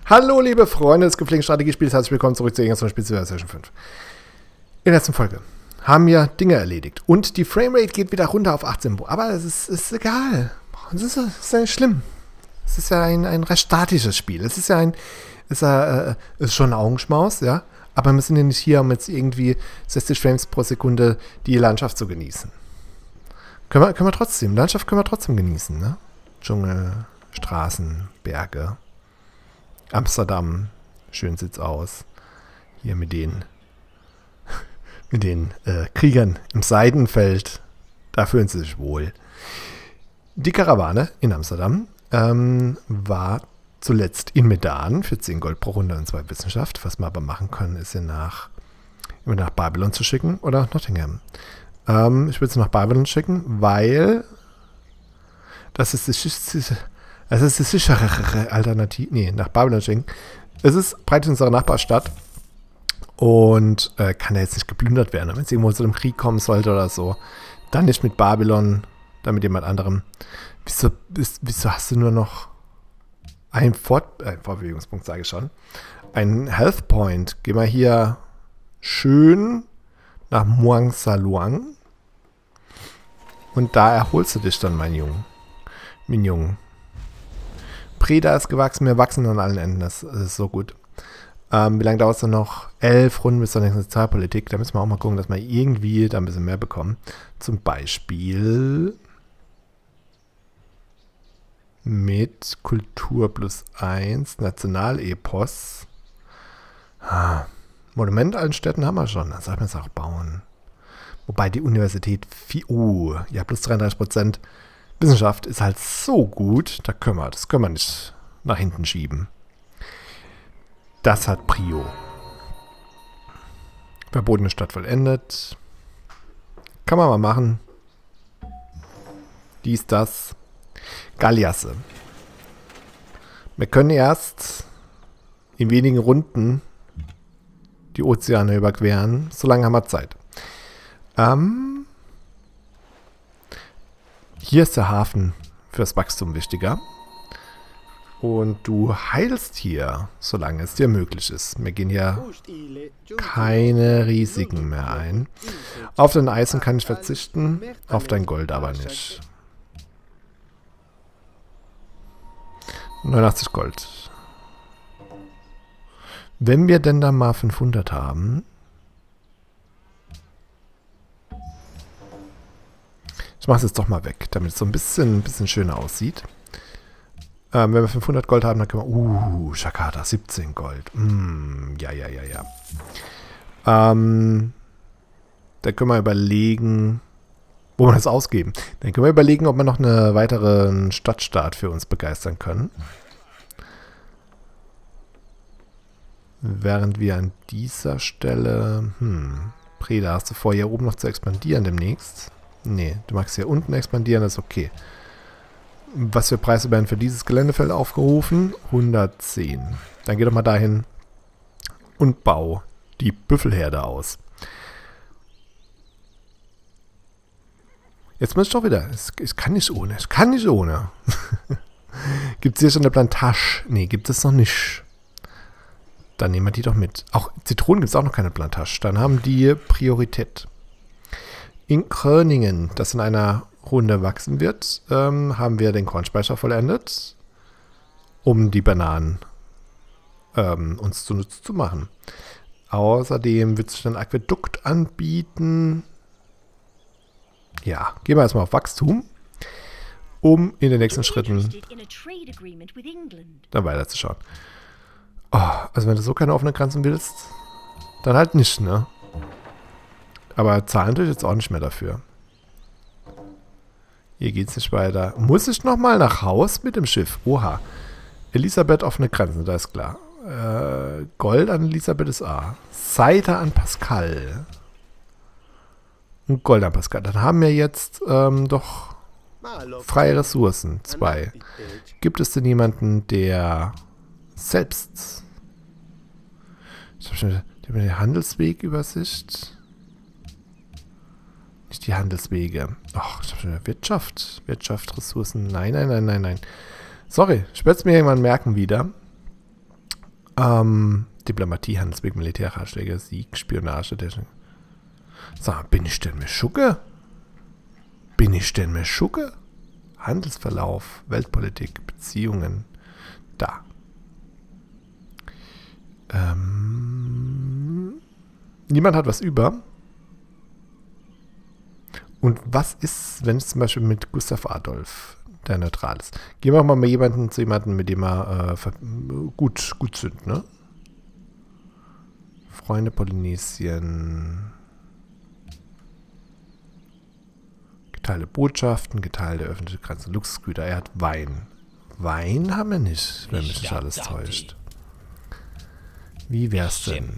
Hallo liebe Freunde des gepflegten Strategiespiels, herzlich willkommen zurück zu Irgendwas Spiel Session 5. In der letzten Folge haben wir Dinge erledigt und die Framerate geht wieder runter auf 18, aber es ist egal. Es ist ja nicht schlimm. Es ist ja ein recht statisches Spiel. Es ist ja ist schon ein Augenschmaus, ja, aber wir sind ja nicht hier, um jetzt irgendwie 60 Frames pro Sekunde die Landschaft zu genießen. Können wir trotzdem, Landschaft können wir trotzdem genießen, ne? Dschungel, Straßen, Berge. Amsterdam, schön sieht's aus. Hier mit den Kriegern im Seidenfeld, da fühlen sie sich wohl. Die Karawane in Amsterdam war zuletzt in Medan für 10 Gold pro Runde und 2 Wissenschaft. Was wir aber machen können, ist sie nach Babylon zu schicken oder nach Nottingham. Ich würde sie nach Babylon schicken, weil das ist die sichere Alternative. Nee, nach Babylon schicken. Es ist praktisch unsere Nachbarstadt und kann ja jetzt nicht geplündert werden. Wenn es irgendwo zu einem Krieg kommen sollte oder so, dann nicht mit Babylon, dann mit jemand anderem. Wieso hast du nur noch einen Fortbewegungspunkt, sage ich schon. Einen Health Point. Geh mal hier schön nach Muang Saluang. Und da erholst du dich dann, mein Junge. Preda ist gewachsen, wir wachsen an allen Enden, das ist so gut. Wie lange dauert es dann noch? 11 Runden bis zur nächsten Sozialpolitik. Da müssen wir auch mal gucken, dass wir irgendwie da ein bisschen mehr bekommen. Zum Beispiel mit Kultur +1, Nationalepos. Monument allen Städten haben wir schon, dann sollten wir es auch bauen. Wobei die Universität, ja, plus 33%. Wissenschaft ist halt so gut, das können wir nicht nach hinten schieben. Das hat Prio. Verbotene Stadt vollendet. Kann man mal machen. Dies, das. Galliasse. Wir können erst in wenigen Runden die Ozeane überqueren. So lange haben wir Zeit. Hier ist der Hafen fürs Wachstum wichtiger. Und du heilst hier, solange es dir möglich ist. Wir gehen hier keine Risiken mehr ein. Auf dein Eisen kann ich verzichten, auf dein Gold aber nicht. 89 Gold. Wenn wir denn dann mal 500 haben... Ich mache es jetzt doch mal weg, damit es so ein bisschen schöner aussieht. Wenn wir 500 Gold haben, dann können wir... Shakata, 17 Gold. Ja. Dann können wir überlegen, wo wir das ausgeben. Dann können wir überlegen, ob wir noch einen weiteren Stadtstaat für uns begeistern können. Während wir an dieser Stelle... Preda, hast du vor, hier oben noch zu expandieren demnächst? Nee, du magst hier unten expandieren, das ist okay. Was für Preise werden für dieses Geländefeld aufgerufen? 110. Dann geh doch mal dahin und bau die Büffelherde aus. Jetzt muss ich doch wieder. Ich kann nicht ohne. Gibt es hier schon eine Plantage? Nee, gibt es noch nicht. Dann nehmen wir die doch mit. Auch Zitronen gibt es auch noch keine Plantage. Dann haben die Priorität. In Kröningen, das in einer Runde wachsen wird, haben wir den Kornspeicher vollendet, um die Bananen uns zunutze zu machen. Außerdem wird sich ein Aquädukt anbieten. Ja, gehen wir erstmal auf Wachstum, um in den nächsten Schritten dann weiterzuschauen. Oh, also wenn du so keine offenen Grenzen willst, dann halt nicht, ne? Aber zahlen tue ich jetzt auch nicht mehr dafür. Hier geht es nicht weiter. Muss ich nochmal nach Haus mit dem Schiff? Oha. Elisabeth offene Grenzen, da ist klar. Gold an Elisabeth ist A. Seite an Pascal. Und Gold an Pascal. Dann haben wir jetzt doch freie Ressourcen. 2. Gibt es denn jemanden, der selbst... Ich habe schon die Handelswegübersicht... Nicht die Handelswege. Ach, ich habe schon Wirtschaft. Ressourcen. Nein. Sorry, ich werde es mir irgendwann merken wieder. Diplomatie, Handelsweg, Militärratschläge, Sieg, Spionage. Sag mal, bin ich denn Meschucke? Bin ich denn Meschucke? Handelsverlauf, Weltpolitik, Beziehungen. Da. Niemand hat was über. Und was ist, wenn es zum Beispiel mit Gustav Adolf, der neutral ist? Gehen wir mal mit jemandem, mit dem wir gut sind, ne? Freunde Polynesien. Geteilte Botschaften, geteilte öffentliche Grenzen, Luxusgüter. Er hat Wein. Wein haben wir nicht, wenn mich nicht alles täuscht. Wie wär's denn?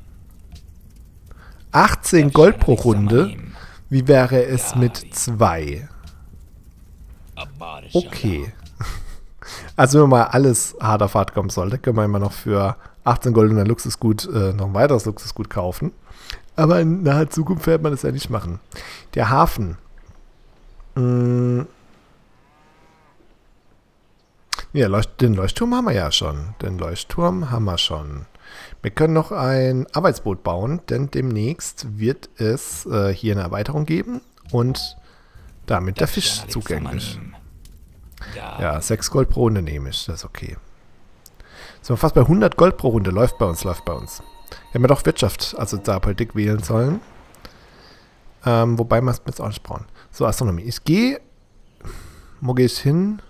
18 Gold pro Runde. Wie wäre es mit 2? Okay. Also wenn mal alles hart auf hart kommen sollte, können wir immer noch für 18 Gold und ein Luxusgut noch ein weiteres Luxusgut kaufen. Aber in naher Zukunft wird man das ja nicht machen. Der Hafen. Ja, den Leuchtturm haben wir ja schon. Wir können noch ein Arbeitsboot bauen, denn demnächst wird es hier eine Erweiterung geben und damit der Fisch zugänglich. Ja, 6 Gold pro Runde nehme ich, das ist okay. Sind wir fast bei 100 Gold pro Runde, läuft bei uns. Wir haben ja doch Wirtschaft, also da Politik wählen sollen. Wobei wir es jetzt auch nicht brauchen. So, Astronomie. Wo gehe ich hin?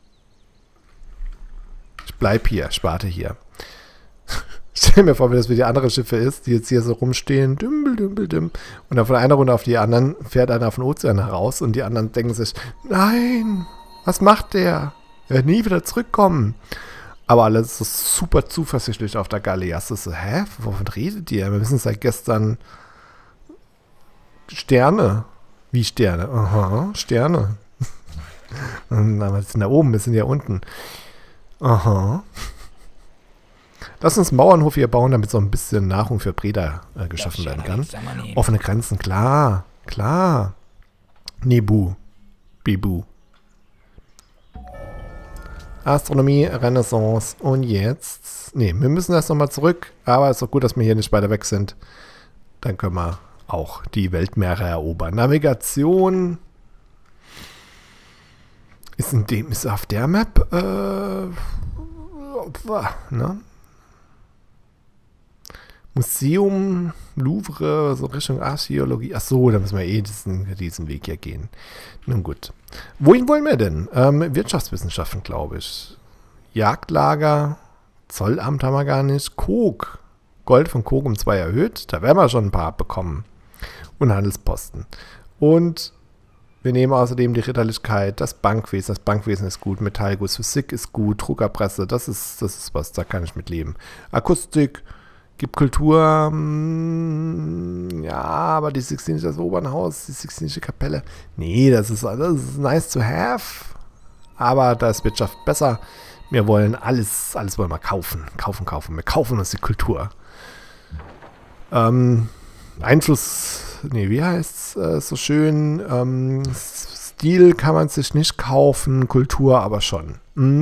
Ich bleib hier, ich warte hier. Stell mir vor, wie das wie die andere Schiffe ist, die jetzt hier so rumstehen. Dümbel, dümbel, dümbel. Und dann von einer Runde auf die anderen fährt einer auf den Ozean heraus und die anderen denken sich, nein, was macht der? Er wird nie wieder zurückkommen. Aber alles so super zuversichtlich auf der Galeasse. So, hä? Wovon redet ihr? Wir wissen seit gestern Sterne. Wie Sterne? Aha, Sterne. Wir sind da oben, wir sind ja unten. Aha. Lass uns einen Mauernhof hier bauen, damit so ein bisschen Nahrung für Breda geschaffen werden kann. Offene Grenzen, klar. Klar. Nebu. Bibu. Astronomie, Renaissance und jetzt... Ne, wir müssen erst nochmal zurück, aber es ist doch gut, dass wir hier nicht weiter weg sind. Dann können wir auch die Weltmeere erobern. Navigation ist auf der Map ne? Museum, Louvre, so Richtung Archäologie. Achso, da müssen wir diesen Weg hier gehen. Nun gut. Wohin wollen wir denn? Wirtschaftswissenschaften, glaube ich. Jagdlager, Zollamt haben wir gar nicht. Kog. Gold von Kog um 2 erhöht. Da werden wir schon ein paar bekommen. Und Handelsposten. Und wir nehmen außerdem die Ritterlichkeit, das Bankwesen. Das Bankwesen ist gut. Metallguss, Physik ist gut. Druckerpresse, das ist was, da kann ich mit leben. Akustik. Gibt Kultur, ja, aber die Sixtinische, das Opernhaus, die Sixtinische Kapelle, nee, das ist nice to have, aber da ist Wirtschaft besser. Wir wollen alles wollen wir kaufen. Wir kaufen uns die Kultur. Einfluss, nee, wie heißt es so schön, Stil kann man sich nicht kaufen, Kultur aber schon.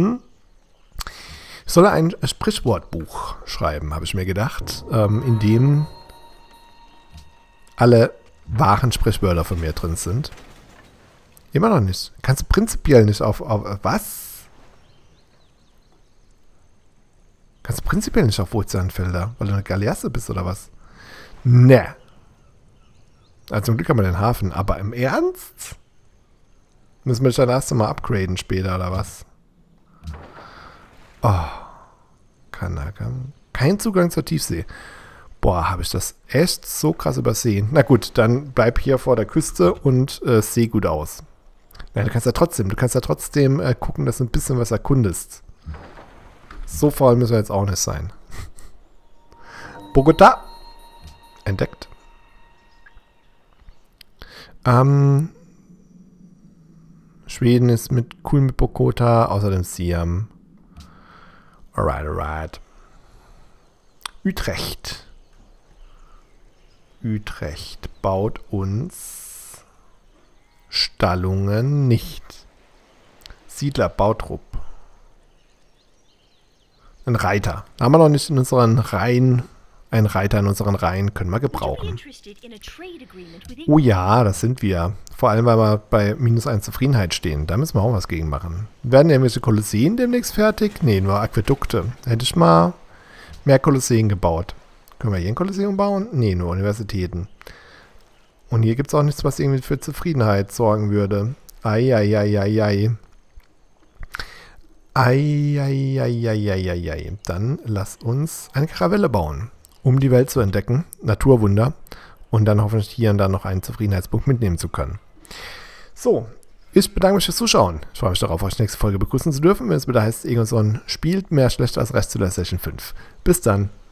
Ich soll ein Sprichwortbuch schreiben, habe ich mir gedacht, in dem alle wahren Sprichwörter von mir drin sind. Immer noch nicht. Kannst du prinzipiell nicht auf was? Kannst du prinzipiell nicht auf Ozeanfelder, weil du eine Galeasse bist oder was? Ne. Also zum Glück haben wir den Hafen, aber im Ernst? Müssen wir dich dann erst mal upgraden später oder was? Oh. Kein Zugang zur Tiefsee. Boah, habe ich das echt so krass übersehen. Na gut, dann bleib hier vor der Küste und seh gut aus. Ja, du kannst ja trotzdem gucken, dass du ein bisschen was erkundest. So faul müssen wir jetzt auch nicht sein. Bogota. Entdeckt. Schweden ist cool mit Bogota, außerdem Siam. Alright. Utrecht baut uns Stallungen nicht. Siedler, Bautrupp. Ein Reiter. Haben wir noch nicht in unseren Reihen. Ein Reiter in unseren Reihen können wir gebrauchen. Oh ja, das sind wir. Vor allem, weil wir bei -1 Zufriedenheit stehen. Da müssen wir auch was gegen machen. Werden irgendwelche Kolosseen demnächst fertig? Nee, nur Aquädukte. Hätte ich mal mehr Kolosseen gebaut. Können wir hier ein Kolosseum bauen? Nee, nur Universitäten. Und hier gibt es auch nichts, was irgendwie für Zufriedenheit sorgen würde. Eieieiei. Eieieiei. Dann lass uns eine Karavelle bauen, um die Welt zu entdecken. Naturwunder. Und dann hoffentlich hier und da noch einen Zufriedenheitspunkt mitnehmen zu können. So, ich bedanke mich fürs Zuschauen. Ich freue mich darauf, euch nächste Folge begrüßen zu dürfen, wenn es wieder heißt, Egonson spielt mehr schlecht als recht zu der Session 5. Bis dann.